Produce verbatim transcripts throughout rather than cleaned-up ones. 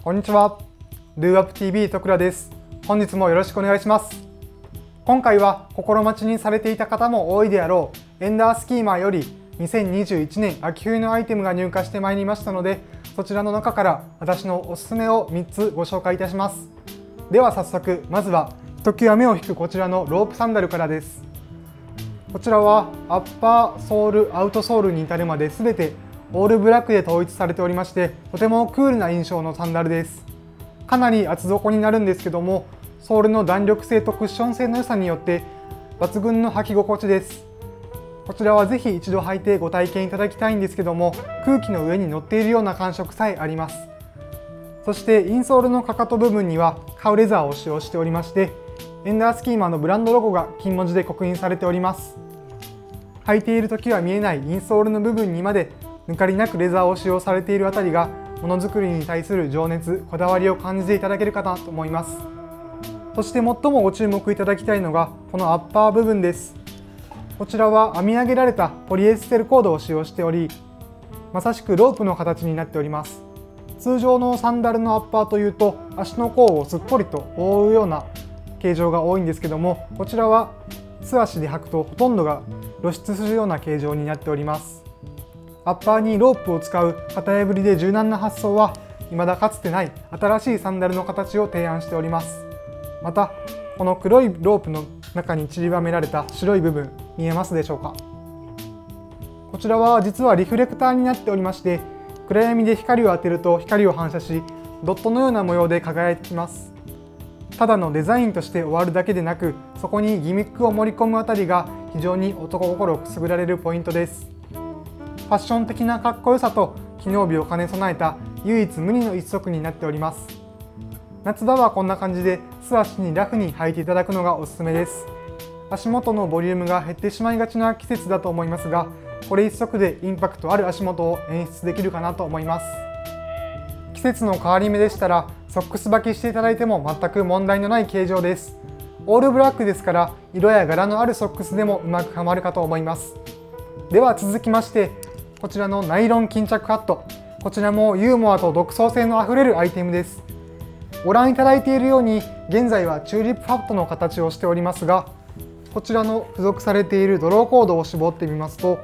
こんにちは。ドゥーアップティービー 徳良です。本日もよろしくお願いします。今回は心待ちにされていた方も多いであろうエンダースキーマーよりにせんにじゅういちねん秋冬のアイテムが入荷してまいりましたので、そちらの中から私のおすすめをみっつご紹介いたします。では早速、まずはひときわ目を引くこちらのロープサンダルからです。こちらはアッパー、ソール、アウトソールに至るまで全てオールブラックで統一されておりまして、とてもクールな印象のサンダルです。かなり厚底になるんですけども、ソールの弾力性とクッション性の良さによって抜群の履き心地です。こちらはぜひ一度履いてご体験いただきたいんですけども、空気の上に乗っているような感触さえあります。そしてインソールのかかと部分にはカウレザーを使用しておりまして、エンダースキーマーのブランドロゴが金文字で刻印されております。履いている時は見えないインソールの部分にまで抜かりなくレザーを使用されているあたりが、ものづくりに対する情熱、こだわりを感じていただけるかなと思います。そして最もご注目いただきたいのがこのアッパー部分です。こちらは編み上げられたポリエステルコードを使用しており、まさしくロープの形になっております。通常のサンダルのアッパーというと足の甲をすっぽりと覆うような形状が多いんですけども、こちらは素足で履くとほとんどが露出するような形状になっております。アッパーにロープを使う型破りで柔軟な発想は未だかつてない新しいサンダルの形を提案しております。またこの黒いロープの中に散りばめられた白い部分、見えますでしょうか。こちらは実はリフレクターになっておりまして、暗闇で光を当てると光を反射し、ドットのような模様で輝いてきます。ただのデザインとして終わるだけでなく、そこにギミックを盛り込むあたりが非常に男心をくすぐられるポイントです。ファッション的なかっこよさと機能美を兼ね備えた唯一無二の一足になっております。夏場はこんな感じで素足にラフに履いていただくのがおすすめです。足元のボリュームが減ってしまいがちな季節だと思いますが、これ一足でインパクトある足元を演出できるかなと思います。季節の変わり目でしたらソックス履きしていただいても全く問題のない形状です。オールブラックですから色や柄のあるソックスでもうまくはまるかと思います。では続きまして、こちらのナイロン巾着ハット、こちらもユーモアと独創性のあふれるアイテムです。ご覧いただいているように現在はチューリップハットの形をしておりますが、こちらの付属されているドローコードを絞ってみますと、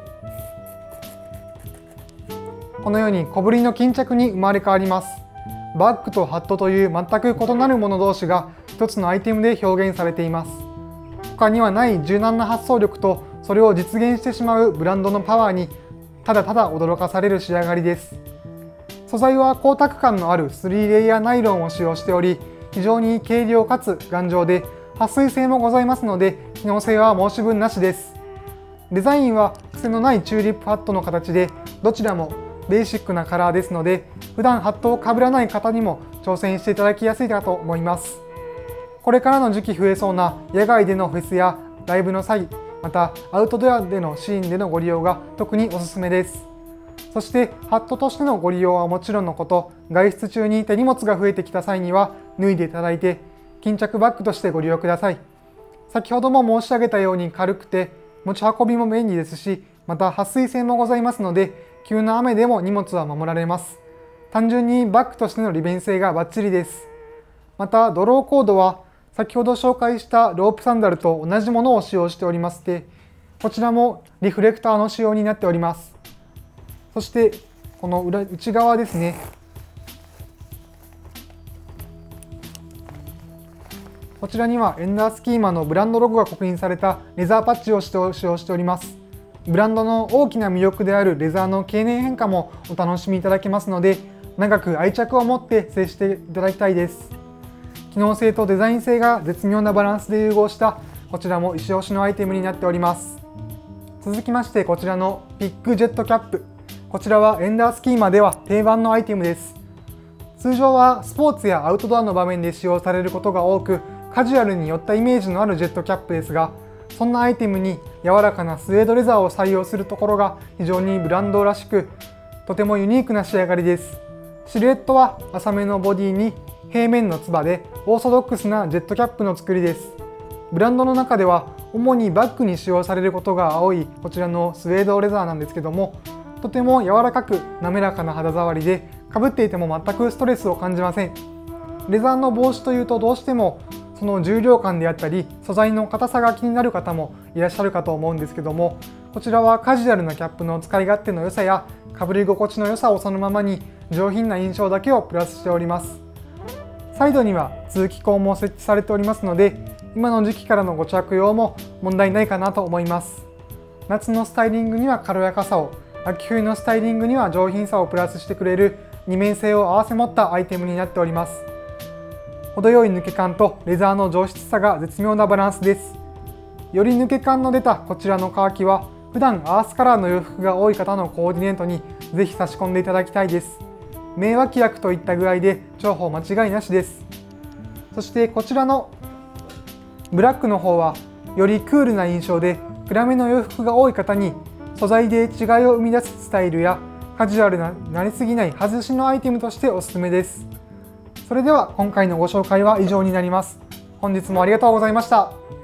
このように小ぶりの巾着に生まれ変わります。バッグとハットという全く異なるもの同士が一つのアイテムで表現されています。他にはない柔軟な発想力とそれを実現してしまうブランドのパワーにただただ驚かされる仕上がりです。素材は光沢感のあるスリーレイヤーナイロンを使用しており、非常に軽量かつ頑丈で撥水性もございますので、機能性は申し分なしです。デザインは癖のないチューリップハットの形で、どちらもベーシックなカラーですので、普段ハットをかぶらない方にも挑戦していただきやすいかと思います。これからの時期増えそうな野外でのフェスやライブの際、またアウトドアでのシーンでのご利用が特におすすめです。そしてハットとしてのご利用はもちろんのこと、外出中に手荷物が増えてきた際には脱いでいただいて巾着バッグとしてご利用ください。先ほども申し上げたように軽くて持ち運びも便利ですし、また撥水性もございますので、急な雨でも荷物は守られます。単純にバッグとしての利便性がバッチリです。またドローコードは先ほど紹介したロープサンダルと同じものを使用しておりまして、こちらもリフレクターの仕様になっております。そしてこの裏内側ですね、こちらにはエンダースキーマのブランドロゴが刻印されたレザーパッチを使用しております。ブランドの大きな魅力であるレザーの経年変化もお楽しみいただけますので、長く愛着を持って接していただきたいです。機能性とデザイン性が絶妙なバランスで融合したこちらも一押しのアイテムになっております。続きましてこちらのビッグジェットキャップ、こちらはエンダースキーマでは定番のアイテムです。通常はスポーツやアウトドアの場面で使用されることが多く、カジュアルに寄ったイメージのあるジェットキャップですが、そんなアイテムに柔らかなスウェードレザーを採用するところが非常にブランドらしく、とてもユニークな仕上がりです。シルエットは浅めのボディに平面のつばでオーソドックスなジェットキャップの作りです。ブランドの中では主にバッグに使用されることが多いこちらのスウェードレザーなんですけども、とても柔らかく滑らかな肌触りでかぶっていても全くストレスを感じません。レザーの帽子というとどうしてもその重量感であったり素材の硬さが気になる方もいらっしゃるかと思うんですけども、こちらはカジュアルなキャップの使い勝手の良さやかぶり心地の良さをそのままに上品な印象だけをプラスしております。サイドには通気口も設置されておりますので、今の時期からのご着用も問題ないかなと思います。夏のスタイリングには軽やかさを、秋冬のスタイリングには上品さをプラスしてくれる二面性を併せ持ったアイテムになっております。程よい抜け感とレザーの上質さが絶妙なバランスです。より抜け感の出たこちらのカーキは、普段アースカラーの洋服が多い方のコーディネートにぜひ差し込んでいただきたいです。名脇役といった具合で重宝間違いなしです。そしてこちらのブラックの方はよりクールな印象で暗めの洋服が多い方に素材で違いを生み出すスタイルやカジュアルななりすぎない外しのアイテムとしておすすめです。それでは今回のご紹介は以上になります。本日もありがとうございました。